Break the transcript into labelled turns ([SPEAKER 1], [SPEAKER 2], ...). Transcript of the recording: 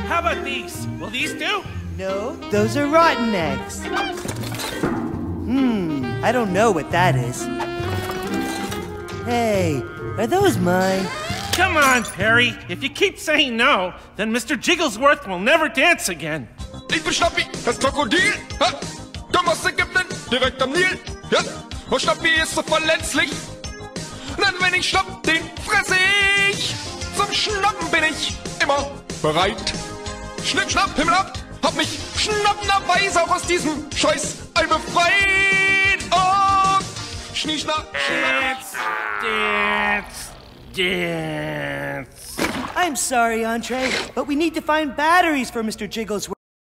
[SPEAKER 1] How about these? Will these do?
[SPEAKER 2] No, those are rotten eggs. I don't know what that is. Hey, are those mine?
[SPEAKER 1] Come on, Perry. If you keep saying no, then Mr. Jigglesworth will never dance again.
[SPEAKER 3] Ich bin Schnappi, das Krokodil. Ha? Komm aus Ägypten, direkt am Nil. Ja? Und Schnappi ist so verletzlich. Denn wenn ich schnapp, den fresse ich. Zum Schnappen bin ich immer bereit. Schnipp, schnapp, Himmel ab. Hab mich schnappenderweise auch aus diesem Scheiß-Ei befreit. Und Schnie, schnapp, schnapp.
[SPEAKER 1] Dance.
[SPEAKER 2] I'm sorry, Entree, but we need to find batteries for Mr. Jigglesworth.